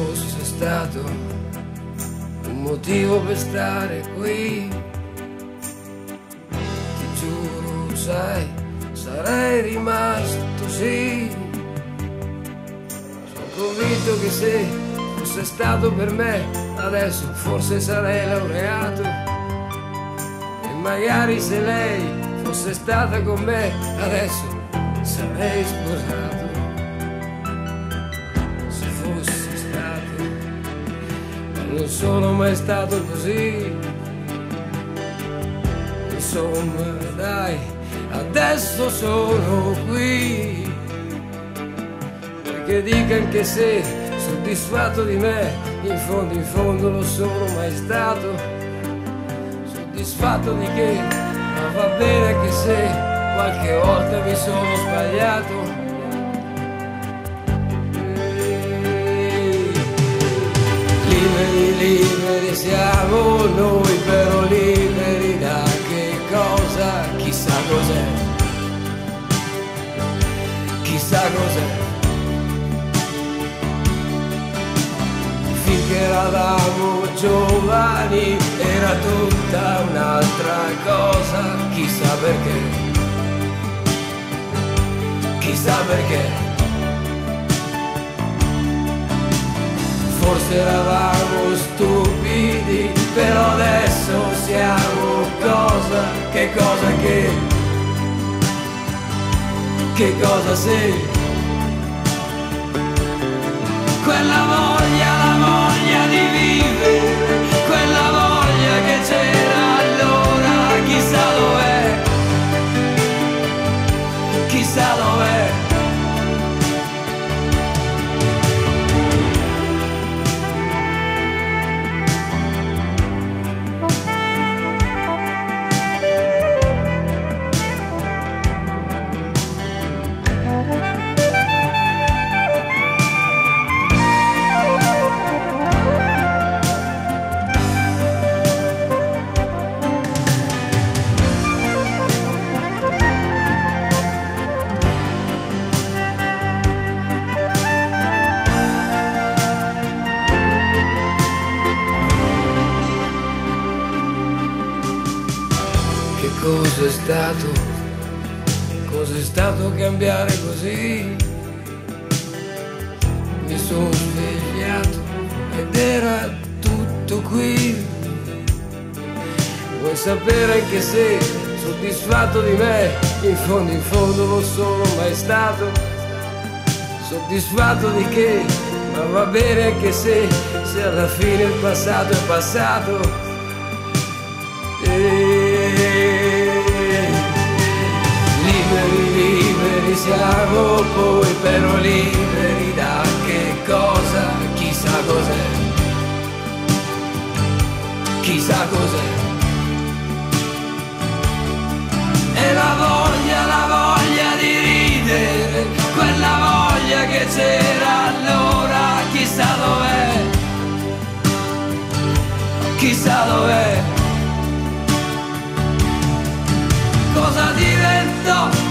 fosse stato un motivo per stare qui, ti giuro, sai, sarei rimasto, sì. Sono convinto che se fosse stato per me, adesso forse sarei laureato, e magari se lei fosse stata con me, adesso sarei sposato. Se fosse stato, ma non sono mai stato così. Insomma, dai, adesso sono qui, perché dica anche se soddisfatto di me, in fondo lo sono mai stato. Soddisfatto di che, ma va bene anche se qualche volta mi sono sbagliato. Liberi, liberi siamo noi, però liberi da che cosa? Chissà cos'è, chissà cos'è. Finché eravamo giovani era tutta un'altra cosa, chissà perché, chissà perché. Forse eravamo stupidi, però adesso siamo cosa? Che cosa che cosa sei? Quella voglia, la voglia di vivere, quella voglia che c'era allora, chissà dov'è, chissà dov'è. Che cos'è stato? Cos'è stato cambiare così? Mi sono svegliato ed era tutto qui. Vuoi sapere anche se soddisfatto di me, in fondo lo sono mai stato. Soddisfatto di che? Ma va bene anche se alla fine il passato è passato. Liberi, liberi siamo poi, però liberi da che cosa? Chissà cos'è, chissà cos'è. E la voglia di ridere, quella voglia che c'era allora, chissà dov'è, chissà dov'è. Cosa diventò?